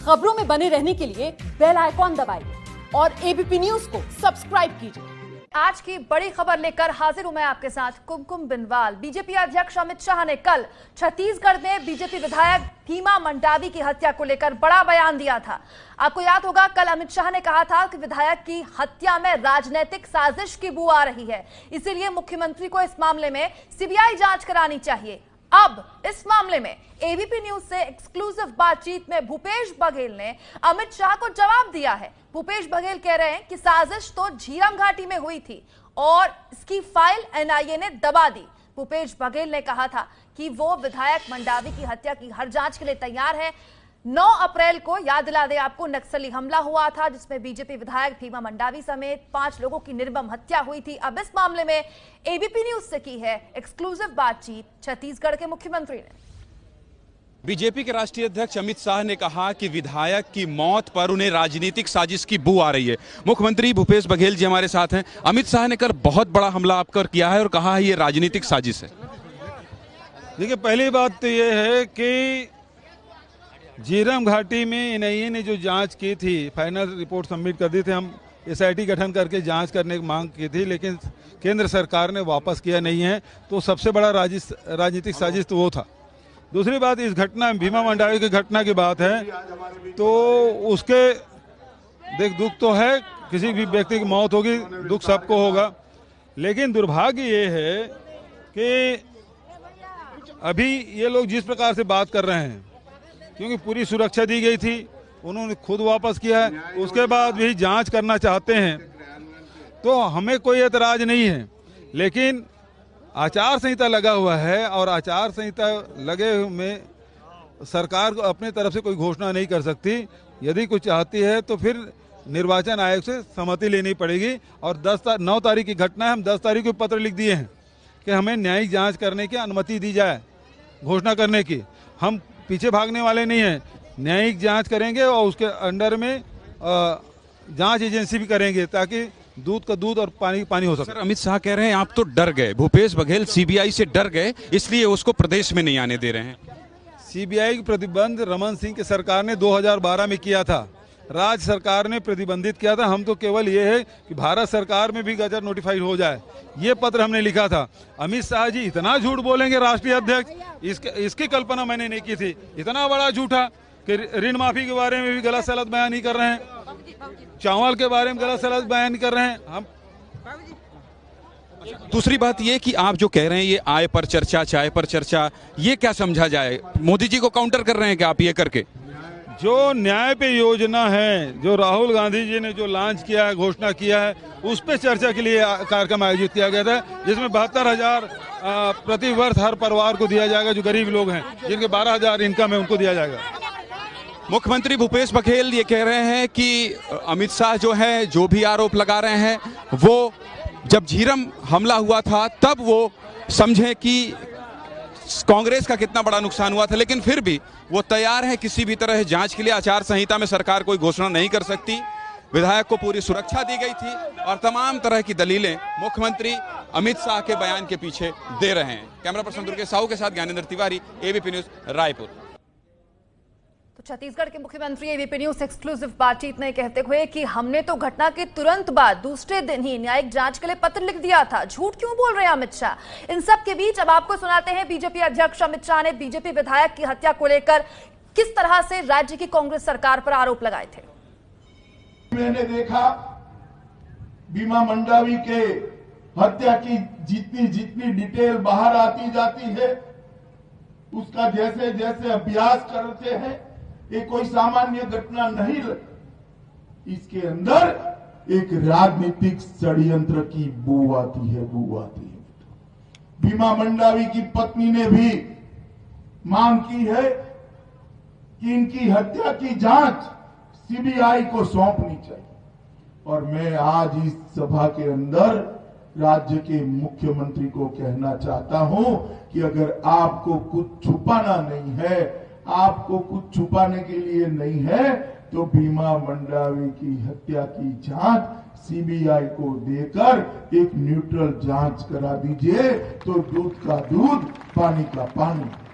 खबरों में बने रहने के लिए बेल आइकॉन दबाइए और एबीपी न्यूज को सब्सक्राइब कीजिए। आज की बड़ी खबर लेकर हाजिर हूं मैं आपके साथ कुमकुम बिनवाल। बीजेपी अध्यक्ष अमित शाह ने कल छत्तीसगढ़ में बीजेपी विधायक भीमा मंडावी की हत्या को लेकर बड़ा बयान दिया था। आपको याद होगा, कल अमित शाह ने कहा था कि विधायक की हत्या में राजनीतिक साजिश की बू आ रही है, इसीलिए मुख्यमंत्री को इस मामले में सीबीआई जांच करानी चाहिए। अब इस मामले में एबीपी न्यूज से एक्सक्लूसिव बातचीत में भूपेश बघेल ने अमित शाह को जवाब दिया है। भूपेश बघेल कह रहे हैं कि साजिश तो झीरम घाटी में हुई थी और इसकी फाइल एनआईए ने दबा दी। भूपेश बघेल ने कहा था कि वो विधायक मंडावी की हत्या की हर जांच के लिए तैयार है। 9 अप्रैल को, याद दिला दें आपको, नक्सली हमला हुआ था जिसमें बीजेपी विधायक भीमा मंडावी समेत 5 लोगों की निर्मम हत्या हुई थी। अब इस मामले में एबीपी न्यूज से की है एक्सक्लूसिव बातचीत छत्तीसगढ़ के मुख्यमंत्री ने। बीजेपी के राष्ट्रीय अध्यक्ष अमित शाह ने कहा कि विधायक की मौत पर उन्हें राजनीतिक साजिश की बू आ रही है। मुख्यमंत्री भूपेश बघेल जी हमारे साथ हैं। अमित शाह ने कल बहुत बड़ा हमला आप पर किया है और कहा है ये राजनीतिक साजिश है। देखिए, पहली बात तो ये है कि झीरम घाटी में एनआईए ने जो जांच की थी, फाइनल रिपोर्ट सबमिट कर दी थी। हम एसआईटी गठन करके जांच करने की मांग की थी, लेकिन केंद्र सरकार ने वापस किया नहीं है। तो सबसे बड़ा राजनीतिक साजिश तो वो था। दूसरी बात, इस घटना भीमा मंडावी की घटना की बात है तो उसके दुख तो है, किसी भी व्यक्ति की मौत होगी, दुख सबको होगा। लेकिन दुर्भाग्य ये है कि अभी ये लोग जिस प्रकार से बात कर रहे हैं, क्योंकि पूरी सुरक्षा दी गई थी, उन्होंने खुद वापस किया है, उसके बाद भी जांच करना चाहते हैं, तो हमें कोई एतराज नहीं है। लेकिन आचार संहिता लगा हुआ है और आचार संहिता लगे में सरकार को अपने तरफ से कोई घोषणा नहीं कर सकती। यदि कुछ चाहती है तो फिर निर्वाचन आयोग से सहमति लेनी पड़ेगी। और 9 तारीख की घटना है, हम 10 तारीख को पत्र लिख दिए हैं कि हमें न्यायिक जांच करने की अनुमति दी जाए, घोषणा करने की। हम पीछे भागने वाले नहीं हैं, न्यायिक जांच करेंगे और उसके अंडर में जांच एजेंसी भी करेंगे ताकि दूध का दूध और पानी का पानी हो सके। सर, अमित शाह कह रहे हैं आप तो डर गए, भूपेश बघेल सीबीआई से डर गए, इसलिए उसको प्रदेश में नहीं आने दे रहे हैं। सीबीआई की प्रतिबंध रमन सिंह की सरकार ने 2012 में किया था, राज्य सरकार ने प्रतिबंधित किया था। हम तो केवल ये है कि भारत सरकार में भी गजट नोटिफाइड हो जाए, ये पत्र हमने लिखा था। अमित शाह जी इतना झूठ बोलेंगे राष्ट्रीय अध्यक्ष, इसकी कल्पना मैंने नहीं की थी। इतना बड़ा झूठा कि ऋण माफी के बारे में भी गलत सलत बयान नहीं कर रहे हैं, चावल के बारे में गलत सलत बयान कर रहे हैं हम। दूसरी बात ये कि आप जो कह रहे हैं ये आय पर चर्चा, चाय पर चर्चा, ये क्या समझा जाए? मोदी जी को काउंटर कर रहे हैं क्या आप ये करके? जो न्याय पे योजना है, जो राहुल गांधी जी ने जो लॉन्च किया है, घोषणा किया है, उस पे चर्चा के लिए कार्यक्रम आयोजित किया गया था, जिसमें 72,000 प्रति वर्ष हर परिवार को दिया जाएगा। जो गरीब लोग हैं, जिनके 12,000 इनकम है, उनको दिया जाएगा। मुख्यमंत्री भूपेश बघेल ये कह रहे हैं कि अमित शाह जो है, जो भी आरोप लगा रहे हैं, वो जब झीरम हमला हुआ था तब वो समझे कि कांग्रेस का कितना बड़ा नुकसान हुआ था, लेकिन फिर भी वो तैयार है किसी भी तरह जांच के लिए। आचार संहिता में सरकार कोई घोषणा नहीं कर सकती, विधायक को पूरी सुरक्षा दी गई थी और तमाम तरह की दलीलें मुख्यमंत्री अमित शाह के बयान के पीछे दे रहे हैं। कैमरा पर्सन दुर्गेश साहू के साथ ज्ञानेंद्र तिवारी, एबीपी न्यूज, रायपुर। तो छत्तीसगढ़ के मुख्यमंत्री एबीपी न्यूज एक्सक्लूसिव बातचीत में कहते हुए कि हमने तो घटना के तुरंत बाद दूसरे दिन ही न्यायिक जांच के लिए पत्र लिख दिया था। झूठ क्यों बोल रहे हैं अमित शाह? इन सब के बीच अब आपको सुनाते हैं बीजेपी अध्यक्ष अमित शाह ने बीजेपी विधायक की हत्या को लेकर किस तरह से राज्य की कांग्रेस सरकार पर आरोप लगाए थे। मैंने देखा भीमा मंडावी के हत्या की जितनी डिटेल बाहर आती जाती है, उसका जैसे जैसे अभ्यास करते हैं, ये कोई सामान्य घटना नहीं। इसके अंदर एक राजनीतिक षड्यंत्र की बू आती है। भीमा मंडावी की पत्नी ने भी मांग की है कि इनकी हत्या की जांच सीबीआई को सौंपनी चाहिए। और मैं आज इस सभा के अंदर राज्य के मुख्यमंत्री को कहना चाहता हूं कि अगर आपको कुछ छुपाना नहीं है, आपको कुछ छुपाने के लिए नहीं है, तो भीमा मंडावी की हत्या की जांच सीबीआई को देकर एक न्यूट्रल जांच करा दीजिए, तो दूध का दूध, पानी का पानी।